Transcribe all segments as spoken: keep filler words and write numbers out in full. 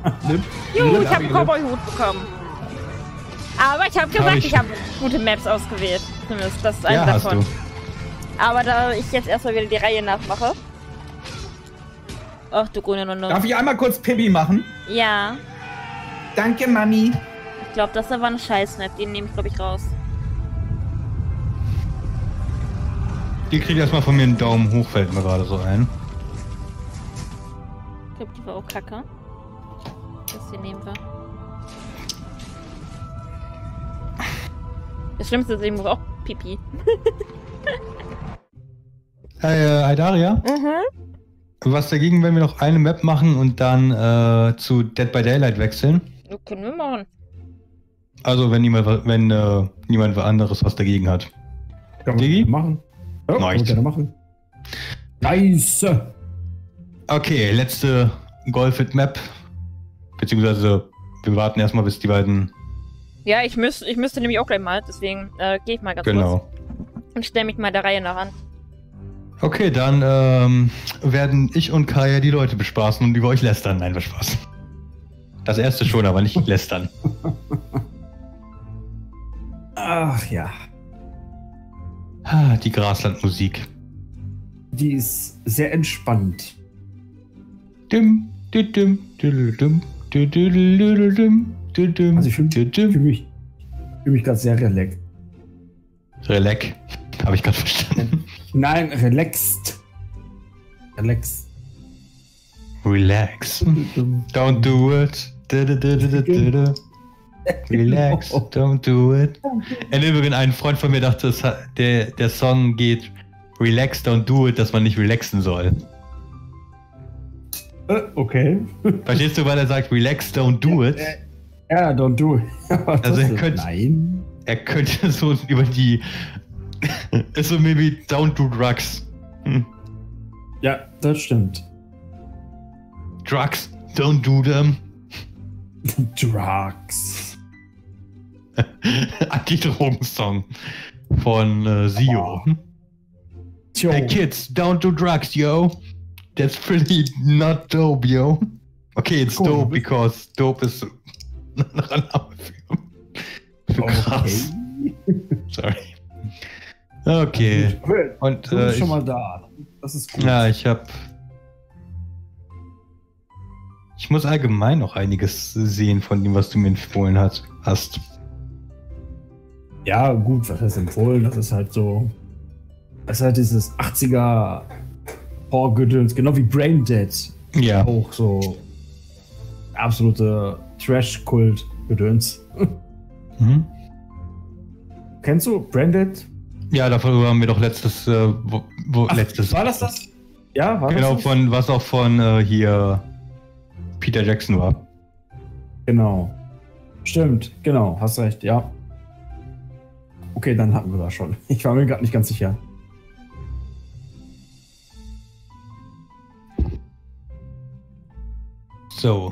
Juhu, ich habe einen Cowboy-Hut bekommen. Aber ich habe gesagt, hab ich, ich habe gute Maps ausgewählt. Zumindest, das ist eine ja, davon. Hast du. Aber da ich jetzt erstmal wieder die Reihe nachmache. Ach du grüne Nonne. Darf ich einmal kurz Pippi machen? Ja. Danke, Mami. Ich glaube, das war eine Scheiß-Map. Den nehme ich, glaube ich, raus. Die kriegt erstmal von mir einen Daumen hoch, fällt mir gerade so ein. Ich glaube, die war auch kacke. Das hier nehmen wir. Das Schlimmste ist eben auch Pipi. Hey, äh, Aidaria? Mhm. Was dagegen, wenn wir noch eine Map machen und dann äh, zu Dead by Daylight wechseln? Das können wir machen. Also, wenn niemand, wenn, äh, niemand anderes was dagegen hat. Können wir Digi? machen. Ja, können wir gerne machen. Nice. Okay, letzte Golfit-Map. Beziehungsweise, wir warten erstmal, bis die beiden... Ja, ich, müß, ich müsste nämlich auch gleich mal, deswegen äh, gehe ich mal ganz genau. kurz. Und stelle mich mal der Reihe nach an. Okay, dann ähm, werden ich und Kaya die Leute bespaßen und über euch lästern. Nein, wir Spaß. Das erste schon, aber nicht lästern. Ach ja. Ah, die Graslandmusik. Die ist sehr entspannt. Dim, dim, dim, dim, dim, dim, dim, dim. Also ich fühle fühl mich, fühl mich gerade sehr relaxed. Relax. Habe ich gerade verstanden. Nein, relaxed. Relaxed. Relax. Don't do it. Relax. Don't do it. Im Übrigen, ein Freund von mir dachte, es hat, der, der Song geht Relax, don't do it, dass man nicht relaxen soll. Äh, okay. Verstehst du, weil er sagt Relax, don't do it? Ja, don't do it. Also er könnte, nein. Er könnte so über die... ist so maybe don't do drugs. Hm. Ja, das stimmt. Drugs, don't do them. Drugs. Anti-Drogen-Song von äh, Sio. Oh. Hey kids, don't do drugs, yo. That's pretty not dope, yo. Okay, it's cool. Dope, because dope is noch ein Name für, für krass. Okay. Sorry. Okay. Und du bist äh, schon ich, mal da. Das ist gut. Ja, ich hab... Ich muss allgemein noch einiges sehen von dem, was du mir empfohlen hast. hast. Ja, gut, was heißt empfohlen? Das ist halt so... Das ist halt dieses achtziger Horror-Gedöns, genau wie Braindead. Ja. Auch so absolute Trash-Kult-Gedöns. Mhm. Kennst du Braindead? Ja, darüber haben wir doch letztes... Äh, wo, wo, Ach, letztes war das das? Ja, war genau, das das? von was auch von äh, hier Peter Jackson war. Genau. Stimmt, genau, hast recht, ja. Okay, dann hatten wir das schon. Ich war mir gerade nicht ganz sicher. So.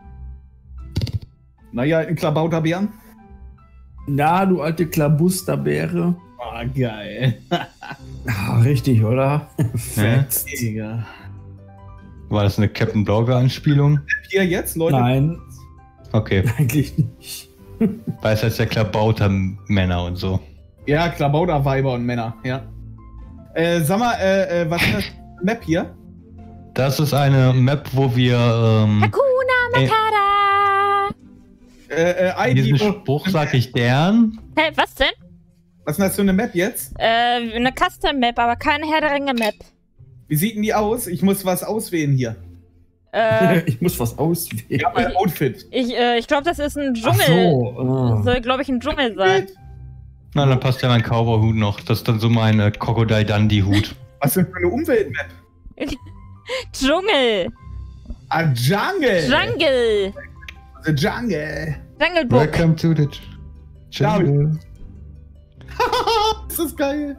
Naja, ein Klabauterbären. Na, du alte Klabusterbäre. Ah, oh, geil. Ah, richtig, oder? Fett. Ja. War das eine Captain Blaubeer-Anspielung? Hier jetzt, Leute? Nein. Okay. Eigentlich nicht. Weil es heißt ja Klabauter-Männer und so. Ja, Klabauter-Weiber und Männer, ja. Äh, sag mal, äh, äh, was ist das Map hier? Das ist eine Map, wo wir, ähm... Hakuna Matata! Äh, äh, I D... Diesen Spruch sag ich deren. Hä, was denn? Was ist denn das für eine Map jetzt? Äh, eine Custom-Map, aber keine Herr der Ringe-Map. Wie sieht denn die aus? Ich muss was auswählen hier. Äh, ich muss was auswählen. Ja, mein Outfit. Ich, äh, ich glaube, das ist ein Dschungel. Ach so, oh. Soll, glaube ich, ein Dschungel sein. Na, dann passt ja mein Cowboy-Hut noch. Das ist dann so mein äh, Crocodile Dundee-Hut. Was denn für eine Umwelt-Map? Dschungel. Ah, Jungle. Jungle. The Jungle. Jungle Book. Welcome to the Jungle. Ist das geil.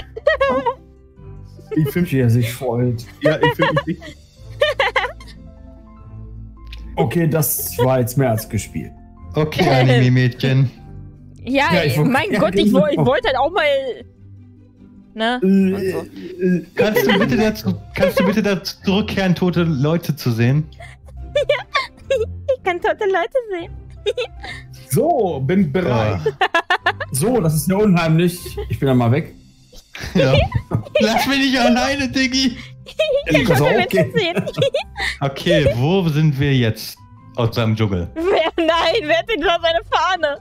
Ich fühle mich, wie er sich freut. Ja, ich fühle mich richtig. Okay, das war jetzt mehr als gespielt. Okay, Anime-Mädchen. Ja, Ja, ich wollt- mein ja, Gott, ich, genau. wo- ich wollte halt auch mal... Ne? Äh, So. äh, Kannst du bitte dazu, kannst du bitte dazu zurückkehren, tote Leute zu sehen? Ich kann tote Leute sehen. So, bin bereit. So, das ist ja unheimlich. Ich bin dann mal weg. Ja. Lass mich nicht alleine, Diggi. Ich Also, hab den okay. Menschen gesehen. Okay, wo sind wir jetzt aus seinem Dschungel? Wer, nein, wer hat denn da seine Fahne?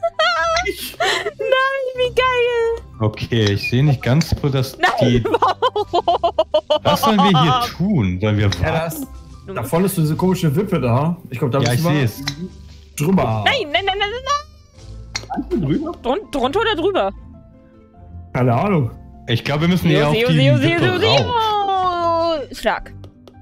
Nein, wie geil. Okay, ich sehe nicht ganz, wo das Nein, die. warum? Was sollen wir hier tun? Sollen wir Ja, warten? das, da vorne ist so diese komische Wippe da. Ich glaube, da Ja, ich müssen wir sehe es. drüber. Nein, nein, nein, nein, nein. Drüber? Drun drunter oder drüber? Keine Ahnung. Ich glaube, wir müssen eher auf Seo, die Seo, Seo, Wippe Seo, rauf. Seo. Stark.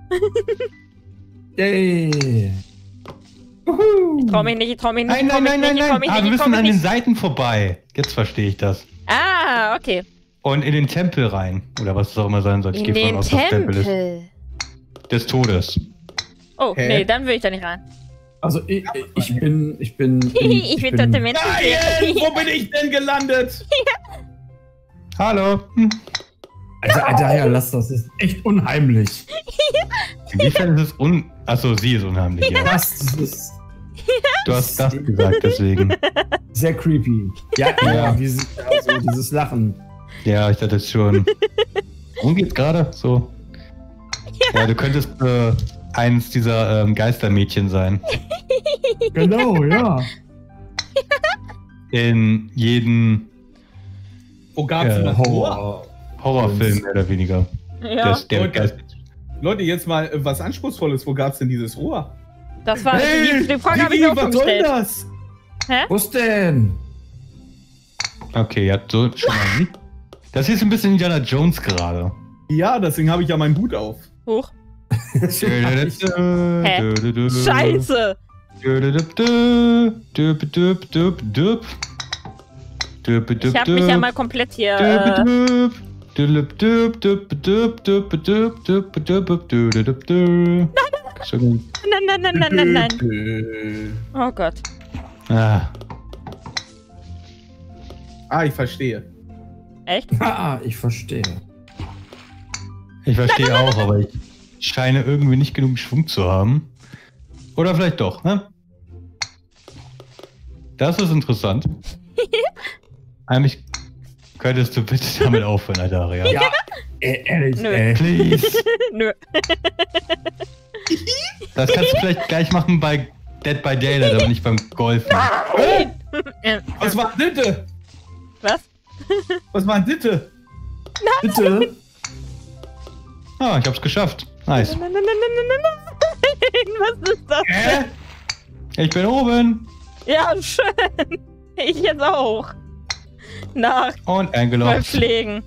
Yay. Ich trau mich nicht, ich trau mich nicht, Nein, ich trau nein, mich nein, nicht, nein, ich trau nein. mich Ah, nicht, wir ich trau müssen mich an den nicht. Seiten vorbei. Jetzt verstehe ich das. Ah, okay. Und in den Tempel rein. Oder was es auch immer sein soll. Ich In gehe von den aus, dass Tempel ist. Tempel. Des Todes. Oh, Hä? nee, dann will ich da nicht rein. Also ich, ich bin, ich bin, bin Ich will tote Menschen Nein, wo sehen. bin ich denn gelandet? Hallo. Hm. Alter, Alter, ja, lass das. Das ist echt unheimlich. Inwiefern ist es un... Achso, sie ist unheimlich. Ja. Das, das ist Du hast das gesagt, deswegen. sehr creepy. Ja, ja, wie sie, ja so dieses Lachen. Ja, ich dachte schon. Worum geht's gerade? So. Ja, du könntest äh, eins dieser ähm, Geistermädchen sein. Genau, ja. In jedem Wo gab's Ja, noch Horror? Horror. Horrorfilm, mehr oder weniger. Ja, Das, der Leute. Geist. Leute, jetzt mal äh, was Anspruchsvolles. Wo gab's denn dieses Rohr? das war, Hey, die, die Frage habe ich Digi, mir auch was soll gestellt. das? Was denn? Okay, ja, so schon mal nicht. Das hier ist ein bisschen Indiana Jones gerade. Ja, deswegen habe ich ja meinen Hut auf. Huch. Hä? Scheiße. Ich habe mich ja mal komplett hier. Äh, nein, nein, nein, nein, nein, nein. Oh Gott. Ah, Ah, ich verstehe. Echt? Ah, ich verstehe. ich verstehe auch, aber ich scheine irgendwie nicht genug Schwung zu haben. Oder vielleicht doch, ne? Das ist interessant. Eigentlich könntest du bitte damit aufhören, Aldaria. Ja, äh, ehrlich, Nö. ey. Please. Nö. Das kannst du vielleicht gleich machen bei Dead by Daylight, aber nicht beim Golfen. Äh, Was war denn Ditte? Was? Was war denn Ditte? Bitte? Ah, ich hab's geschafft. Nice. Nein, nein, nein, nein, nein, nein. Was ist das? Hä? Ich bin oben. Ja, schön. Ich jetzt auch. Nach Und zwölf eingeloggt. Schlägen.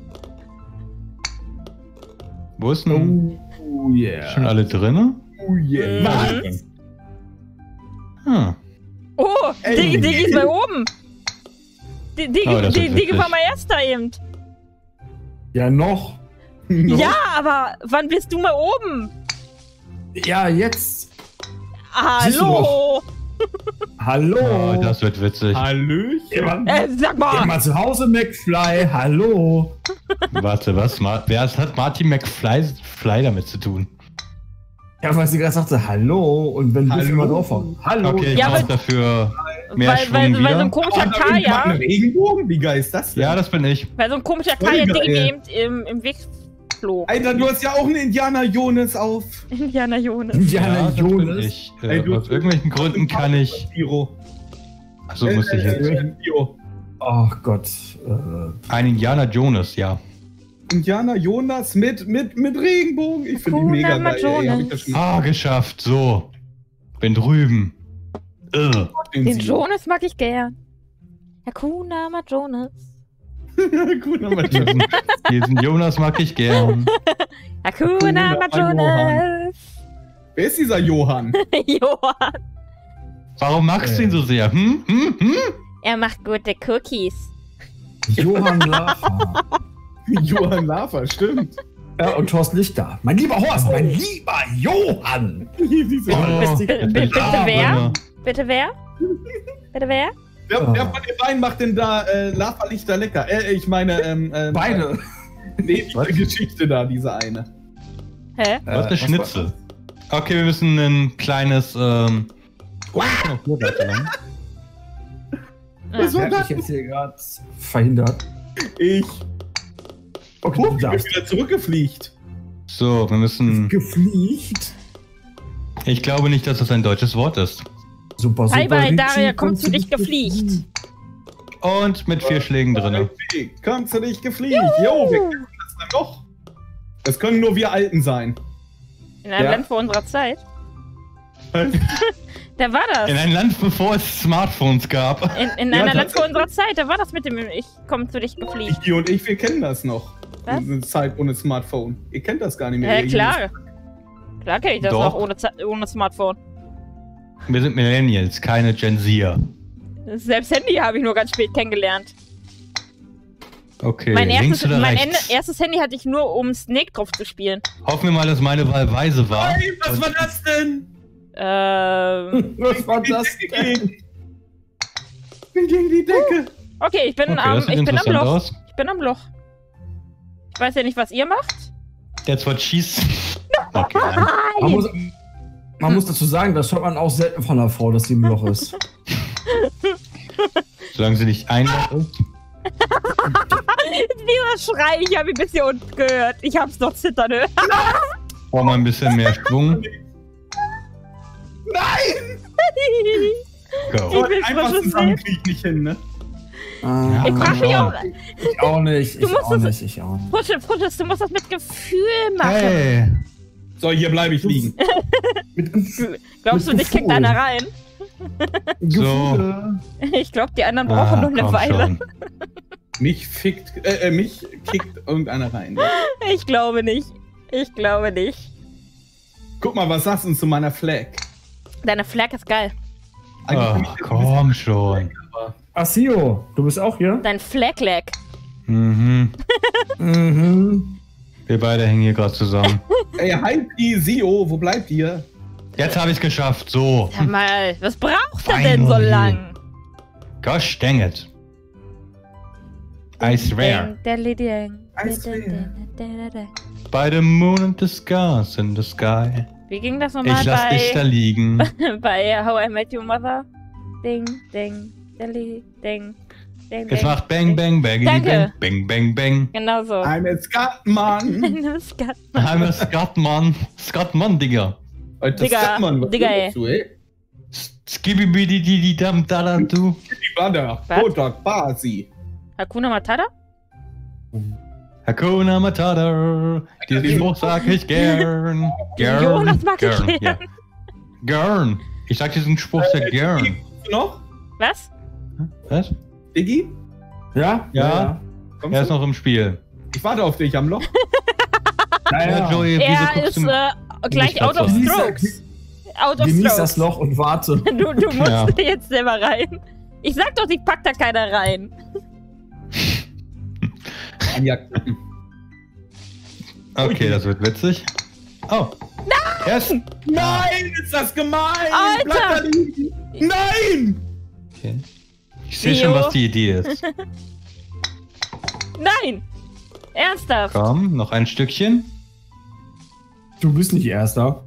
Wo ist denn Oh, yeah. schon alle drinne? Oh yeah. Mhm. Hm. Oh, Ey. Digi, Digi ist bei oben. Die- Digi, Oh, das ist Digi, Digi witzig. war mal erster eben. Ja, noch. Ja, aber wann bist du mal oben? Ja, jetzt. Siehst du Hallo? Hallo. Oh, das wird witzig. Hallöchen. Jemand, Äh, sag mal. jemand zu Hause, McFly. Hallo. Warte, was? Ma Wer hat Marty McFly Fly damit zu tun? Ja, weil sie gerade sagte, hallo. Und wenn Hallo. wir mal drauf haben. Hallo. Okay, ich Ja, brauche aber- dafür mehr Weil, Schwung weil, weil so wieder. ein komischer Ah, da hinten war ein Kaya, Regenbogen? Wie geil ist das denn? Ja, das bin ich. weil so ein komischer Voll Kaya geil. Digi eben im, im Weg flog. Alter, du hast ja auch einen Indianer Jonas auf. Indiana Jones. Indiana das bin Jonas. ich. Äh, Ey, du- aus irgendwelchen Gründen kann ich. Tiro. Achso, muss ich jetzt. Äh, äh, Tiro. Oh Gott. Äh, Ein Indiana Jones, ja. Indianer Jonas mit, mit, mit Regenbogen. Ich finde die Hakuna mega geil. Ey, hab ich Jonas. das schon Ah, geschafft. So. Bin drüben. Ugh. Den Jonas mag ich gern. Hakuna Ma Jonas. Gut, aber Diesen, diesen Jonas mag ich gern. Hakuna Ma Hakuna Jonas. Wer ist dieser Johann? Johann. Warum magst du ihn so sehr? Hm? Hm? Hm? Er macht gute Cookies. Johann Lava. Johann Lava, stimmt. Ja, und Thorsten Lichter. Mein lieber Horst, mein lieber Johann. Diese- Oh, Bist- jetzt bin bitte ich da wer? drinne. Bitte wer? Bitte wer? Wer, wer von den beiden macht denn da äh, Lava-Lichter lecker? Äh, ich meine, ähm, ähm, Beide. Nee, diese Was? Geschichte da, diese eine. Hä? Was Äh, eine Schnitzel. Okay, wir müssen ein kleines ähm, Oh, ich bin noch hier weiter lang. Was war das? Ich jetzt hier gerade verhindert. Ich. Okay, Oh, du ich bin darfst. wieder zurückgefliegt. So, wir müssen... Gefliegt. Ich glaube nicht, dass das ein deutsches Wort ist. Super, super. Bye bye, Richie, Daria, kommst kommst du dich gefliegt? Und mit vier Schlägen drin. Kommst du nicht gefliegt? Jo, wir kennen das dann doch. Das können nur wir Alten sein. In einem Ja. Land vor unserer Zeit. Da war das. In ein Land, bevor es Smartphones gab. In, in Ja, einer Land vor tatsächlich. unserer Zeit, da war das mit dem Ich komm zu dich gefliegt. Ich und ich, wir kennen das noch. Was? Eine Zeit ohne Smartphone. Ihr kennt das gar nicht mehr. Ja, ihr klar. Klar kenne ich das Doch. noch ohne, Ze- ohne Smartphone. Wir sind Millennials, keine Gen Zer. Selbst Handy habe ich nur ganz spät kennengelernt. Okay, mein links erstes, oder mein rechts? Ende, erstes Handy hatte ich nur, um Snake drauf zu spielen. Hoffen wir mal, dass meine Wahl weise war. Nein, was war das denn? Ähm, Was war das denn? Ich bin gegen die Decke. okay, ich bin, Okay, am, das sieht ich bin am interessant Loch. aus. Ich bin am Loch. Ich weiß ja nicht, was ihr macht. That's what she's... Okay, nein. Man muss, man muss dazu sagen, das hört man auch selten von einer Frau, dass sie im Loch ist. Solange sie nicht einloggt ist. Dieser Schrei, ich habe ihn bis hier unten gehört. Ich hab's noch zittern hören. Brauchen wir ein bisschen mehr Schwung. Nein! Go. Ich will Einfach frisches zusammen Leben. krieg ich nicht hin, ne? Ah, Ich frag mich auch, Ich auch nicht, Du ich musst auch es- nicht, ich auch nicht. Fusche, Fusche, du musst das mit Gefühl machen. Hey. So, hier bleibe ich liegen. Mit Gefühl. Glaubst du, mit dich kickt Gefühl. einer rein? So. Ich glaube, die anderen brauchen Ah, noch eine komm Weile. schon. Mich fickt, äh, äh, mich kickt irgendeiner rein. Ich glaube nicht. Ich glaube nicht. Guck mal, was sagst du zu meiner Flag? Deine Flag ist geil. Eigentlich Oh, bin ich jetzt ein komm bisschen- schon. aber- Asio, du bist auch hier? Dein Flag-Lag. Mhm. Mhm. Wir beide hängen hier gerade zusammen. Ey, hi, Sio, wo bleibt ihr? Jetzt habe ich es geschafft. So. Sag mal, was braucht er denn so Finally. lang? Gosh dang it. I swear. Ding, ding, I ding, swear. ding, ding, ding. By the moon and the stars in the sky. Wie ging das nochmal Ich lass dich da bei, liegen. bei How I Met Your Mother? Ding, ding, ding, ding, ding. Jetzt macht Bang, Bang, Bang, Danke. Bang, Bang, Bang, Bang. Genau so. I'm a Scatman. I'm a Scatman. Scatman, Digga. Alter, Digga, Scatman, was Digga, bist du, ey? Skibidi dam da du. Die Banner, Was? Kotak, Basi. Hakuna Matata? Hakuna Matata. Diesen Spruch sag ich gern. Gern. Jonas mag ich gern. gern. Ja. Gern. Ich sag diesen Spruch sehr gern. Diggi, kommst du noch? Was? Was? Diggi? Ja? Ja. Kommst Er ist du? noch im Spiel. Ich warte auf dich am Loch. Ja, Ja, ja. Joey, wieso Er guckst ist du... äh, gleich nicht out of dazu? Genieß- strokes. Out of Genieß das strokes. Loch und warte. Du, du musst Ja. jetzt selber rein. Ich sag doch, ich pack da keiner rein. Anja. Okay, das wird witzig. Oh. Nein! Yes. Nein, ist das gemein! Alter! Bleib da liegen! Nein! Okay. Ich sehe schon, Leo. was die Idee ist. Nein! Ernsthaft? Komm, noch ein Stückchen. Du bist nicht Erster.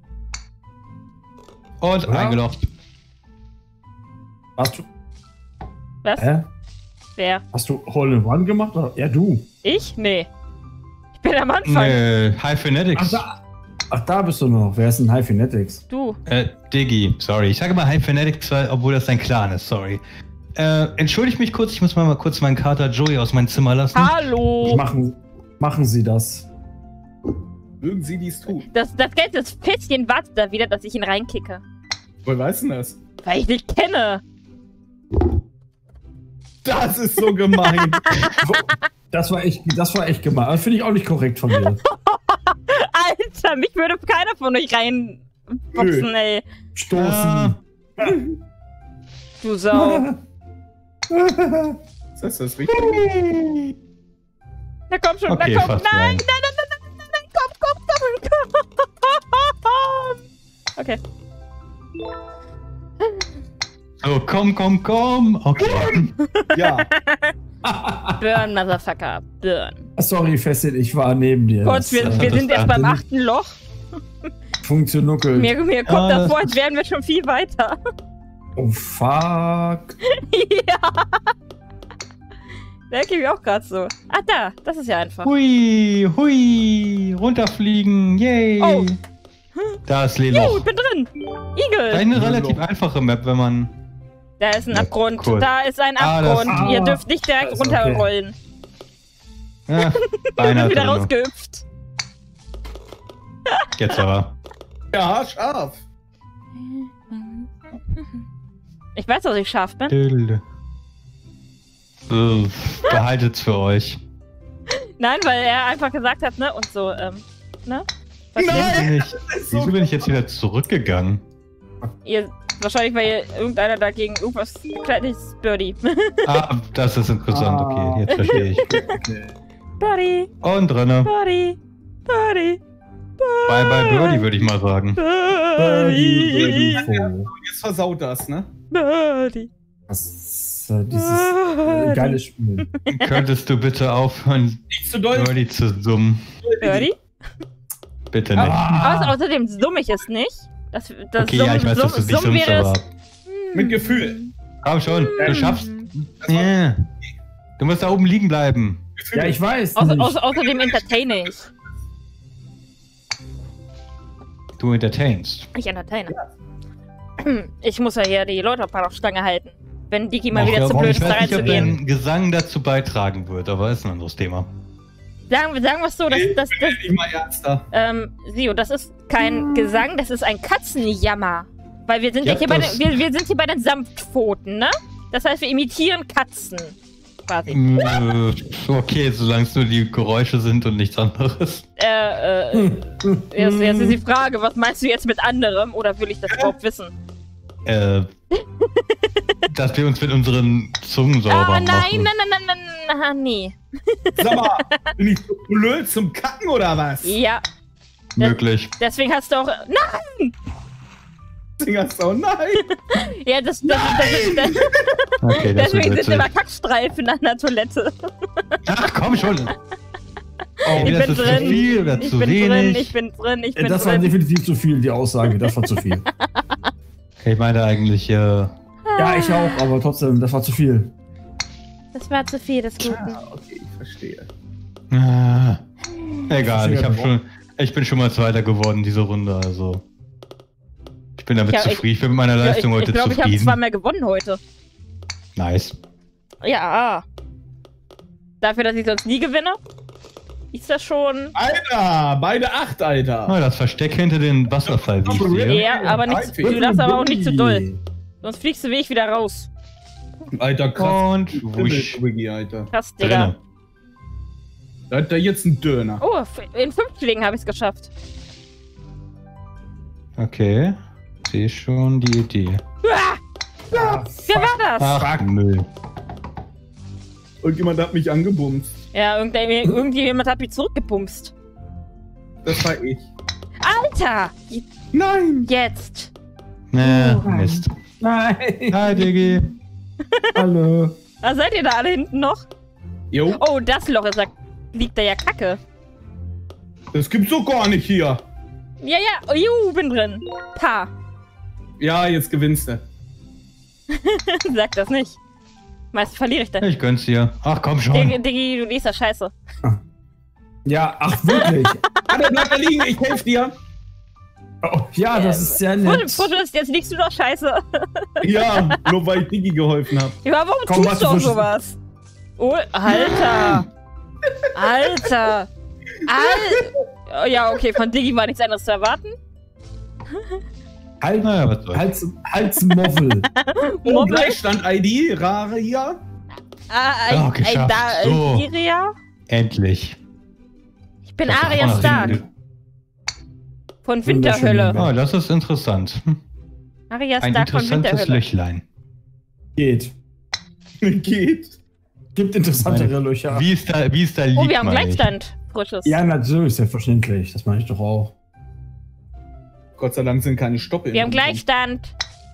Und Ja. eingeloggt. Hast du. Was? Hä? Wer? Hast du Hole in One gemacht? Oder? Ja, du. Ich? Nee. Ich bin am Anfang. Nee, High Phonetics. Ach da, ach, da bist du noch. Wer ist denn High Phonetics? Du. Äh, Diggi, sorry. Ich sage mal High Phonetics, weil, obwohl das dein Clan ist, sorry. Äh, entschuldigt mich kurz, ich muss mal, mal kurz meinen Kater Joey aus meinem Zimmer lassen. Hallo! Machen, machen Sie das. Mögen Sie dies tun? Das, das Geld des Pässchen wartet da wieder, dass ich ihn reinkicke. Woher weißt du das? Weil ich dich kenne. Das ist so gemein. Das war echt, das war echt gemein. Das finde ich auch nicht korrekt von dir. Alter, mich würde keiner von euch reinboxen, ey. Stoßen. Ah. Du Sau. Ist das das richtig? Na komm schon, Okay, na komm. fast Nein, rein. nein, nein, nein, nein, nein, nein, komm, komm, komm, komm. Okay. So, komm, komm, komm. Okay. Ja. Burn, Motherfucker. Burn. Sorry, Fessin, ich war neben dir. Kurz, wir, Das, äh, wir das sind erst war- beim achten Loch. Funktionuckelt. Mir, mir kommt Ah, das das vor, als wären wir schon viel weiter. Oh, fuck. Ja. Da geht mir auch gerade so. Ah, da. Das ist ja einfach. Hui, hui, runterfliegen, yay. Oh. Da ist Juhu, Lehloch. ich bin drin. Das Igel. ist eine relativ einfache Map, wenn man... Da ist ein Ja, Abgrund. cool. Da ist ein Ah, das- Abgrund. Ah. Ihr dürft nicht direkt Das ist okay. runterrollen. Ja, Ich beinahe bin wieder drin. rausgehüpft. Jetzt aber. Ja, scharf. Ich weiß, dass ich scharf bin. Dödel. So, behaltet's für euch. Nein, weil er einfach gesagt hat, ne? Und so, ähm, ne? Nein! Verstehst Bin ich, so wieso bin ich jetzt wieder zurückgegangen? du? Ihr, wahrscheinlich, weil ihr irgendeiner dagegen irgendwas kleines Birdie. Ah, das ist interessant, okay, jetzt verstehe ich. Okay. Birdie, Und drinne. Birdie, Birdie, Bye bye Birdie, würde ich mal sagen. Birdie, Info. Jetzt versaut das, ne? Birdie. Was äh, dieses äh, geile Spiel. Könntest du bitte aufhören, Nicht zu doll. Birdie zu summen? Birdie? Bitte nicht. Ah, Außer, außerdem summe ich es nicht. Das, das Okay, ja, ich weiß, dass du es nicht Summen summst, wäre es. aber... Mit Gefühl. Komm schon, du schaffst... Ja. Du musst da oben liegen bleiben. Gefühl. ja, ich weiß. Außer, nicht. außer, außerdem entertaine ich. Du entertainst. Ich entertaine. Ich muss ja hier die Leute auf der Stange halten. Wenn Diki mal Ach, wieder ja, zu warum? blöd Ich ist, da weiß nicht, ob reinzugehen. dein Gesang dazu beitragen wird, aber ist ein anderes Thema. Sagen wir sagen wir es so, dass das, das, Ich mal ernster. ähm, Sio, das ist kein Gesang, das ist ein Katzenjammer. Weil wir sind ja, Ja, hier bei das- den, wir, wir sind hier bei den Sanftpfoten, ne? Das heißt, wir imitieren Katzen. Quasi. Äh, okay, solange es nur die Geräusche sind und nichts anderes. Äh, äh, jetzt, jetzt ist die Frage, was meinst du jetzt mit anderem? Oder will ich das überhaupt wissen? Äh, dass wir uns mit unseren Zungen sauber Ah, nein, machen. nein, nein, nein, nein, nein, nee. Sag mal, bin ich so blöd zum Kacken oder was? Ja, Möglich. deswegen hast du auch. Nein! Singers oh nein! Ja, das, das, das, das, das, Okay, das wird deswegen sind witzig. immer Kackstreifen an der Toilette. Ach, komm schon. Ich Entweder bin ist es drin. zu viel oder Ich zu bin wenig. drin, ich bin drin, ich Äh, bin das war drin. definitiv zu viel, die Aussage. Das war zu viel. Okay, ich meine eigentlich, äh, Ja, ich auch, aber trotzdem, das war zu viel. Das war zu viel des Guten. Ah, okay, ich verstehe. ah, egal, ich, verstehe hab das schon, ich bin schon mal Zweiter geworden diese Runde, also ich bin damit Ich hab- zufrieden. Ich bin mit meiner Ja, ich Leistung ich heute glaube, ich habe zufrieden. zweimal gewonnen heute. Nice. Ja. Dafür, dass ich sonst nie gewinne, ist das schon. Alter, beide acht, Alter. Ah, das Versteck hinter den Wasserfall, wie ich sehe. Ja, aber nicht, du darfst aber auch nicht zu doll. Sonst fliegst du wie ich wieder raus. Alter, krass. Und wusch. Wiggy, Alter. Krass, Digga. Drinne. Da hat er jetzt einen Döner. Oh, in fünf Schlägen habe ich es geschafft. Okay. Sehe schon die Idee. Ah, Ja, wer war das? Ach, Müll. Und jemand hat mich angebumst. Ja, irgendjemand, irgendjemand hat mich zurückgepumst. Das war ich. Alter! Nein! Jetzt! Ne, Oh. Mist. Nein. Hi, Diggi. Hallo. Ah, seid ihr da alle hinten noch? Jo, Oh, das Loch ist da, liegt da ja Kacke. das gibt's doch gar nicht hier. Ja, ja, oh, juhu, bin drin. Pa. Ja, jetzt gewinnst du. Sag das nicht. Meist verliere ich dann. Ich gönn's dir. Ach, komm schon. Diggi, Diggi, du liest das scheiße. Ja, ach wirklich. Alter, bleib da liegen, ich helf dir. Oh, ja, das ist sehr Fussel, nett. Fussel, jetzt liegst du doch scheiße. Ja, nur weil ich Digi geholfen hab. Ja, warum Komm, tust warte, du auch Fussel. sowas? Oh, Alter. Alter. Al oh, ja, okay, von Diggi war nichts anderes zu erwarten. Halt, Naja, was soll's. Hals, Halsmoffel. Oh, Mobbel. Gleichstand-I D, rare hier. Ah, ein, Ja, ein geschafft. da So. Iria? Endlich. Ich bin Das war Arya auch noch Stark. hinten. Von Winterhölle. Wunderschön. Oh, das ist interessant. Hm. Arya Ein Stark von interessantes Winterhölle. Löchlein. Geht. Geht. Gibt interessantere Löcher. Wie es da, wie es da liegt, Oh, wir haben meine ich. Gleichstand. Frisches. Ja, natürlich, selbstverständlich. Das meine ich doch auch. Gott sei Dank sind keine Stoppe. Wir haben Gleichstand.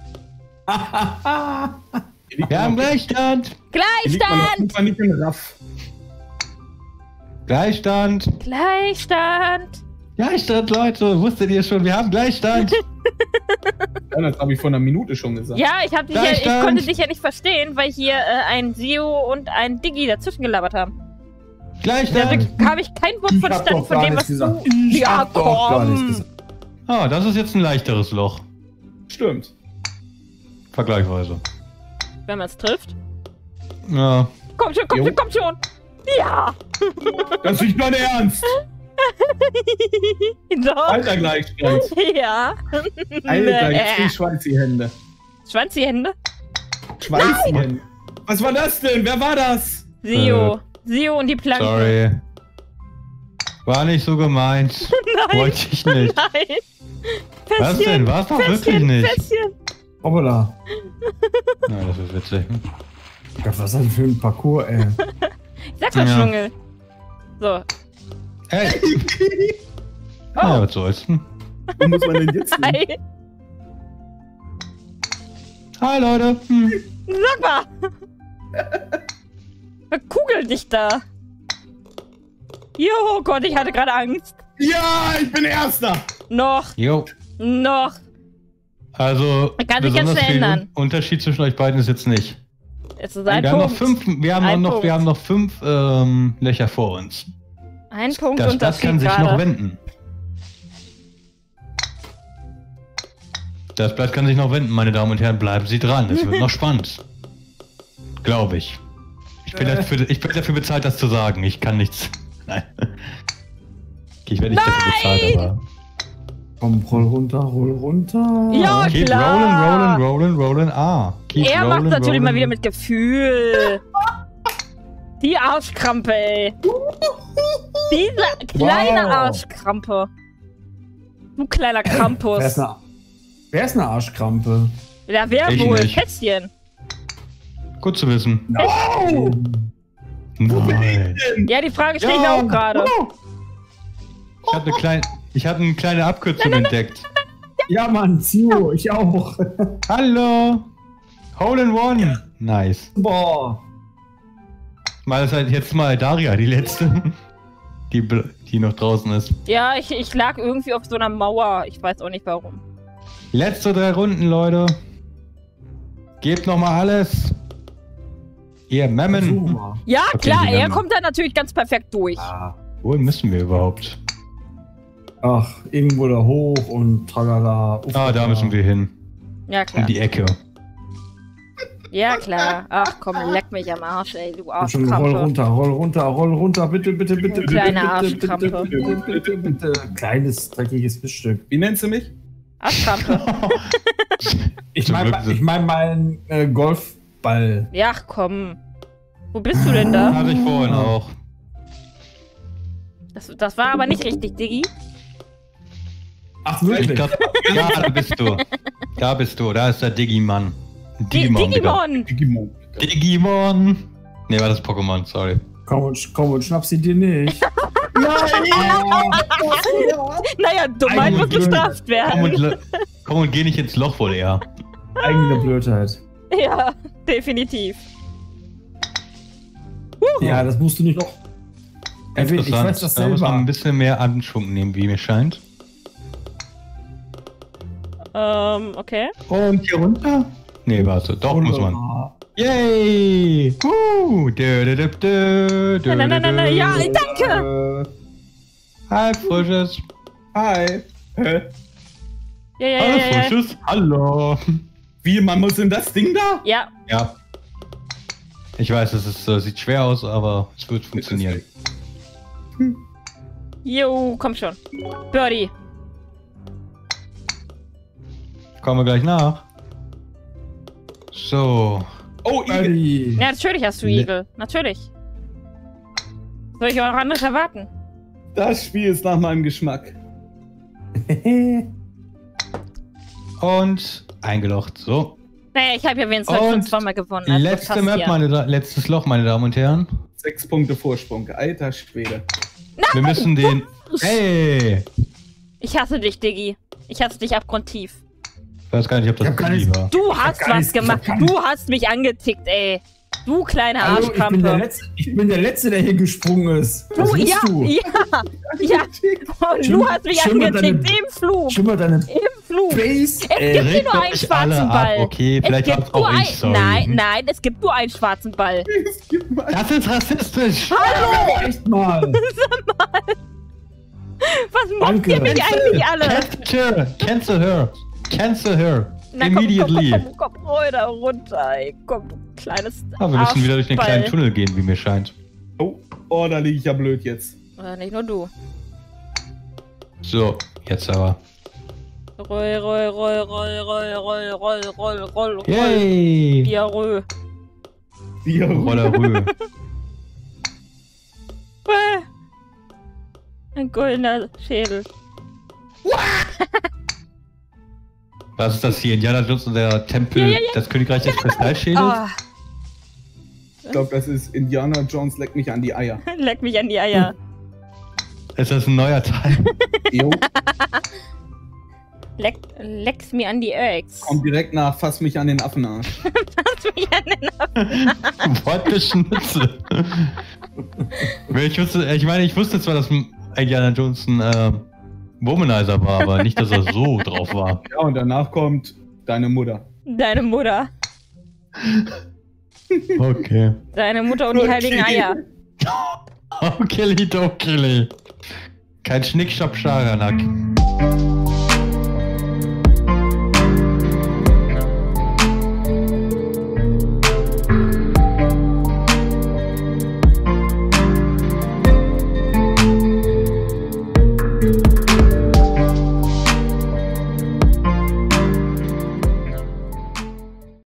Wir haben Gleichstand. Gleichstand! Nicht in Raff. Gleichstand. Gleichstand! Gleichstand, Leute. Wusstet ihr schon, wir haben Gleichstand. Ja, das habe ich vor einer Minute schon gesagt. Ja, ich, hab dich ja, ich Gleichstand. konnte dich ja nicht verstehen, weil hier äh, ein Sio und ein Diggi dazwischen gelabert haben. Gleichstand. Da habe ich kein Wort Ich hab verstanden doch von gar dem, nichts was gesagt. du... Ich Ja, hab doch gar nichts komm! gesagt. Ah, das ist jetzt ein leichteres Loch. Stimmt. Vergleichsweise. Wenn man es trifft. Ja. Komm schon, komm Jo. schon, komm schon! Ja! Das ist nicht mein Ernst. Doch! Alter Gleichstand. Ja! Alter, jetzt Nee. die Schweißhände. Schwanzi-Hände? Schweißhände. Was war das denn? Wer war das? Sio. Sio und die Planke. Sorry. War nicht so gemeint. Nein, Wollte ich nicht. nein! Was denn? War's doch wirklich Fässchen, nicht. Fässchen. Hoppala. Na, das ist witzig. Gott, was ist das für ein Parcours, ey? Ich sag mal Ja. Dschungel. So. Hey. Oh. Ja, was soll's denn? Wo muss man denn jetzt hin? Hi. Hi, Leute. Hm. Sag mal! Verkugel dich da! Jo Gott, ich hatte gerade Angst. Ja, ich bin Erster. Noch, Jo. noch. Also, Kann sich besonders jetzt viel ändern. Unterschied zwischen euch beiden ist jetzt nicht. Es ist ein Wir haben noch Punkt. fünf, wir haben Ein noch, Punkt. wir haben noch fünf ähm, Löcher vor uns. Ein Punkt Das, das Unterschied kann sich noch gerade. wenden. Das Blatt kann sich noch wenden, meine Damen und Herren. Bleiben Sie dran. Es wird noch spannend. Glaube ich. Ich bin, dafür, ich bin dafür bezahlt, das zu sagen. Ich kann nichts. Nein. Okay, ich werde nicht dafür bezahlt, aber. Komm, roll runter, roll runter. Ja, Keep klar. rolling, rolling, rolling, rolling. Ah. Keep Er macht rolling, natürlich rolling. mal wieder mit Gefühl. Die Arschkrampe, ey. Diese kleine Wow. Arschkrampe. Du kleiner Wer ist Krampus. eine, wer ist eine Arschkrampe? Ja, wer Ich wohl? nicht. Kätzchen. Gut zu wissen. Oh, Nein. Ja, die Frage stelle ich mir Ja. auch gerade. Ich hatte eine kleine, ich hatte eine kleine Abkürzung entdeckt. Ja, Mann, Zio, ich auch. Hallo. Hole in One. Nice. Boah. Mal ist halt jetzt mal Daria, die letzte, die, bl- die noch draußen ist. Ja, ich, ich lag irgendwie auf so einer Mauer. Ich weiß auch nicht warum. Letzte drei Runden, Leute. Gebt noch mal alles. Ihr Versuch Memmen. mal. Ja, Okay, klar, die er werden- kommt da natürlich ganz perfekt durch. Ah. Wo müssen wir überhaupt? Ach, irgendwo da hoch und tralala. Uff, Ah, da müssen wir hin. Ja, Um klar. die Ecke. Ja, klar. Ach komm, leck mich am Arsch, ey, du Komm schon, roll Arschkrampe. runter, roll runter, roll runter, bitte, bitte, bitte, bitte, Kleine bitte, bitte, Arschkrampe. bitte, bitte, bitte, bitte. Kleines, dreckiges Fischstück. wie nennst du mich? Arschkrampe. Ich Zum meine Glück sind- ich mein meinen äh, Golfball. Ja, komm. Wo bist du denn da? Hatte ich vorhin auch. Das, das war aber nicht richtig, Diggi. Ach, Ich wirklich? glaub, ja, da bist du. Da bist du. Da ist der Digimann. Di- Digga. Digimon. Digimon. Digimon. Ne, war das Pokémon, sorry. Komm und, komm und schnapp sie dir nicht. Naja, Dummheit muss Eigentlich bestraft Komm werden. und, le- komm und geh nicht ins Loch wohl eher. Eigene Blödheit. Ja, definitiv. Ja, das musst du nicht noch. Erwähnen, ich weiß das Da muss man ein selber. bisschen mehr Anschwung nehmen, wie mir scheint. Ähm, okay. Und hier runter? Nee, warte, doch muss man. Wunderbar. Yay! Uh, dö, dö, dö, dö, dö, Nein, nein, nein, nein, ja, dö. danke! Äh, Hi, Frisches. Hi. Hä? Ja, ja, Hallo, ja, ja. Frisches. Hallo. Wie, man muss in das Ding da? Ja, Ja. Ich weiß, es ist, äh, sieht schwer aus, aber es wird funktionieren. jo, komm schon. Birdie. Kommen wir gleich nach. So. Oh, Igel. Buddy. Ja, natürlich hast du Le- Igel. Natürlich. Soll ich auch noch anderes erwarten? Das Spiel ist nach meinem Geschmack. Und eingelocht. So. Naja, ich habe ja wenigstens heute schon Und zweimal gewonnen. Also das Letzte passt Map, ja. meine, Da- letztes Loch, meine Damen und Herren. Sechs Punkte Vorsprung. Alter Schwede. Wir müssen den. Hey! Ich hasse dich, Diggi. Ich hasse dich abgrundtief. Ich weiß gar nicht, ob das Ich hab gar Digi nicht- war. Du hast gar was nichts- ich hab gemacht. gar Du hast mich angetickt, ey. Du kleine Hallo, ich, bin der Arschkrampe. Letzte, ich bin der Letzte, der hier gesprungen ist. Was Du, willst ja, du? ja, ja. Und du hast mich Schimmer angetickt deine- im Flug. Schimmer deine Im Flug. Face. Es Ey, gibt hier regt nur einen euch alle schwarzen ab, Ball. okay? Es Vielleicht gibt hab's auch nur ich, ein, sorry. Nein, nein, es gibt nur einen schwarzen Ball. Es gibt mal- Das ist rassistisch. Hallo! echt mal. Was macht Danke. ihr mich eigentlich alle? Cancel her. Cancel her. Cancel her. Na, komm, Immediately. Komm, komm, komm, komm da runter, ey. Komm, du kleines Ah, wir müssen wieder durch den kleinen Arschball. Tunnel gehen, wie mir scheint. Oh, oh, da liege ich ja blöd jetzt. Äh, nicht nur du. So, jetzt aber. Roll, roll, roll, roll, roll, roll, roll, roll, roll, roll. Yay! Diarrhoe. Wie Rollerrühe. Äh. Ein goldener Schädel. Was ist das hier? Indiana Jones und der Tempel, Ja, ja, ja. das Königreich des Kristallschädels? Ah, Ich glaube, das ist Indiana Jones, leck mich an die Eier. leck mich an die Eier. Ist das ein neuer Teil? Jo, Leck, leck's mir an die Eggs. kommt direkt nach, fass mich an den Affenarsch. Lass mich an den Wortgeschnitzel. ich, wusste, ich meine, ich wusste zwar, dass Indiana Jones ein äh, Womanizer war, aber nicht, dass er so drauf war. Ja, und danach kommt deine Mutter. Deine Mutter. Okay. Deine Mutter und die heiligen Eier. Oh, Killy, do Killy. Kein Schnick, Schnapp, Scharanak.